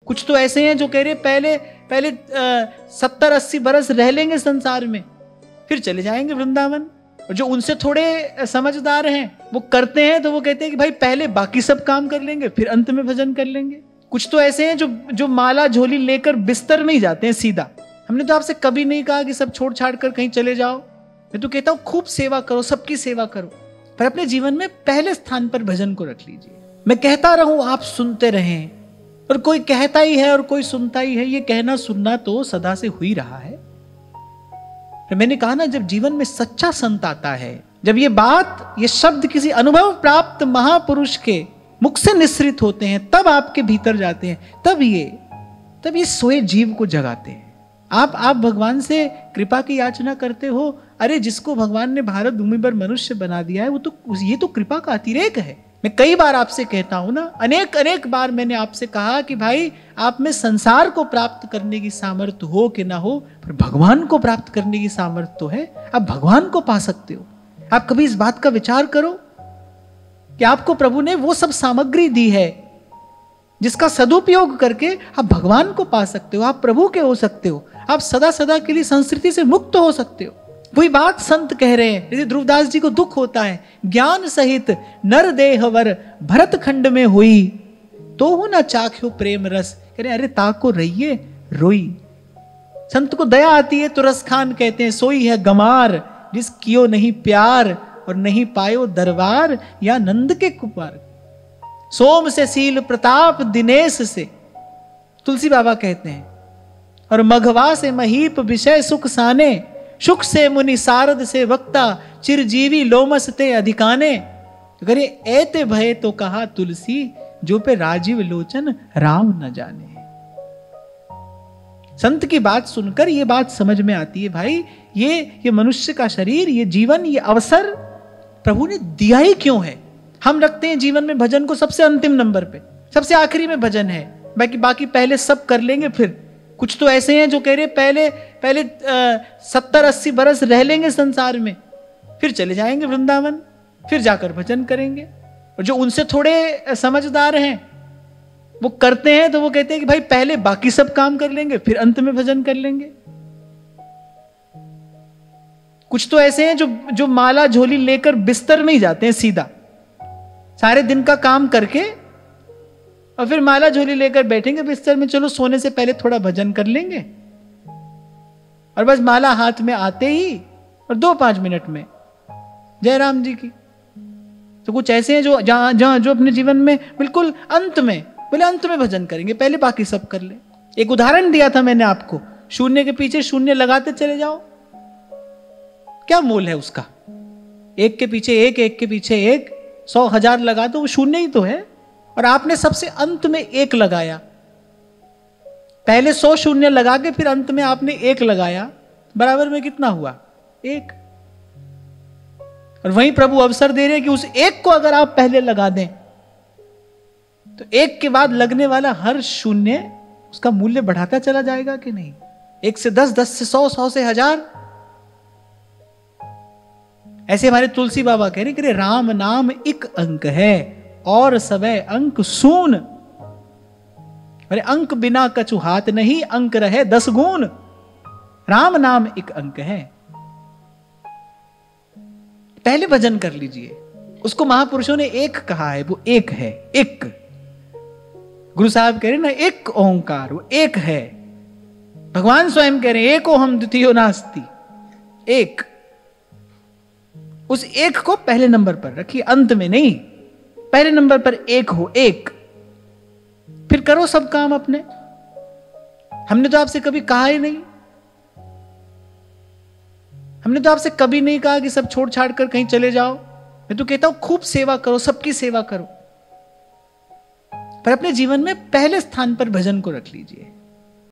कुछ तो ऐसे हैं जो कह रहे पहले पहले 70-80 बरस रह लेंगे संसार में, फिर चले जाएंगे वृंदावन। और जो उनसे थोड़े समझदार हैं वो करते हैं तो वो कहते हैं कि भाई पहले बाकी सब काम कर लेंगे फिर अंत में भजन कर लेंगे। कुछ तो ऐसे हैं जो माला झोली लेकर बिस्तर में ही जाते हैं सीधा। हमने तो आपसे कभी नहीं कहा कि सब छोड़ छाड़ कर कहीं चले जाओ। मैं तो कहता हूं खूब सेवा करो, सबकी सेवा करो, पर अपने जीवन में पहले स्थान पर भजन को रख लीजिए। मैं कहता रहूं आप सुनते रहें, और कोई कहता ही है और कोई सुनता ही है, ये कहना सुनना तो सदा से हो ही रहा है। तो मैंने कहा ना, जब जीवन में सच्चा संत आता है, जब ये बात, ये शब्द किसी अनुभव प्राप्त महापुरुष के मुख से निसृत होते हैं, तब आपके भीतर जाते हैं, तब ये सोए जीव को जगाते हैं। आप भगवान से कृपा की याचना करते हो, अरे जिसको भगवान ने भारत भूमि पर मनुष्य बना दिया है, ये तो कृपा का अतिरेक है। मैं कई बार आपसे कहता हूं ना, अनेक बार मैंने आपसे कहा कि भाई आप में संसार को प्राप्त करने की सामर्थ्य हो कि ना हो, पर भगवान को प्राप्त करने की सामर्थ्य तो है। आप भगवान को पा सकते हो। आप कभी इस बात का विचार करो कि आपको प्रभु ने वो सब सामग्री दी है जिसका सदुपयोग करके आप भगवान को पा सकते हो, आप प्रभु के हो सकते हो, आप सदा सदा के लिए संस्कृति से मुक्त हो सकते हो। वही बात संत कह रहे हैं। यदि ध्रुवदास जी को दुख होता है, ज्ञान सहित नर देहवर भरत खंड में हुई, तो हो ना चाख्यो प्रेम रस। कह रहे अरे ताको रहिए रोई। संत को दया आती है तो रस खान कहते हैं, सोई है गमार जिस कियो नहीं प्यार, और नहीं पायो दरबार या नंद के कुमार। सोम से सील प्रताप दिनेश से, तुलसी बाबा कहते हैं, और मघवा से महीप विषय सुख साने, सुख से मुनि सारद से वक्ता, चिरजीवी लोमस ते अधिकाने। अगर ये ऐते भय तो कहा तुलसी, जो पे राजीव लोचन राम न जाने। संत की बात सुनकर ये बात समझ में आती है, भाई ये मनुष्य का शरीर, ये जीवन, ये अवसर प्रभु ने दिया ही क्यों है। हम रखते हैं जीवन में भजन को सबसे अंतिम नंबर पे, सबसे आखिरी में भजन है, बाकी पहले सब कर लेंगे फिर। कुछ तो ऐसे हैं जो कह रहे पहले 70-80 बरस रह लेंगे संसार में, फिर चले जाएंगे वृंदावन, फिर जाकर भजन करेंगे। और जो उनसे थोड़े समझदार हैं वो करते हैं तो वो कहते हैं कि भाई पहले बाकी सब काम कर लेंगे फिर अंत में भजन कर लेंगे। कुछ तो ऐसे हैं जो माला झोली लेकर बिस्तर में ही जाते हैं सीधा, सारे दिन का काम करके और फिर माला झोली लेकर बैठेंगे बिस्तर में, चलो सोने से पहले थोड़ा भजन कर लेंगे। और बस माला हाथ में आते ही और 2-5 मिनट में जय राम जी की। तो कुछ ऐसे हैं जो अपने जीवन में बिल्कुल अंत में भजन करेंगे, पहले बाकी सब कर ले। एक उदाहरण दिया था मैंने आपको, शून्य के पीछे शून्य लगाते चले जाओ, क्या मोल है उसका। एक के पीछे एक 100,000 लगा तो वो शून्य ही तो है। और आपने सबसे अंत में 1 लगाया, पहले 100 शून्य लगा के फिर अंत में आपने 1 लगाया, बराबर में कितना हुआ? 1। और वहीं प्रभु अवसर दे रहे हैं कि उस 1 को अगर आप पहले लगा दें तो 1 के बाद लगने वाला हर शून्य उसका मूल्य बढ़ाता चला जाएगा कि नहीं? 1 से 10, 10 से 100, 100 से 1000। ऐसे हमारे तुलसी बाबा कह रहे राम नाम एक अंक है और सबे अंक सून। अरे अंक बिना कछु हाथ नहीं, अंक रहे 10 गुण। राम नाम एक अंक है, पहले भजन कर लीजिए। उसको महापुरुषों ने 1 कहा है, वो 1 है। 1 गुरु साहब कह रहे ना, एक ओंकार, वो 1 है। भगवान स्वयं कह रहे हैं एको हम द्वितीयो नास्ति। 1, उस 1 को पहले नंबर पर रखिए, अंत में नहीं, पहले नंबर पर 1 हो। 1 फिर करो सब काम अपने। हमने तो आपसे कभी कहा ही नहीं, हमने तो आपसे कभी नहीं कहा कि सब छोड़ छाड़ कर कहीं चले जाओ। मैं तो कहता हूं खूब सेवा करो, सबकी सेवा करो, पर अपने जीवन में पहले स्थान पर भजन को रख लीजिए।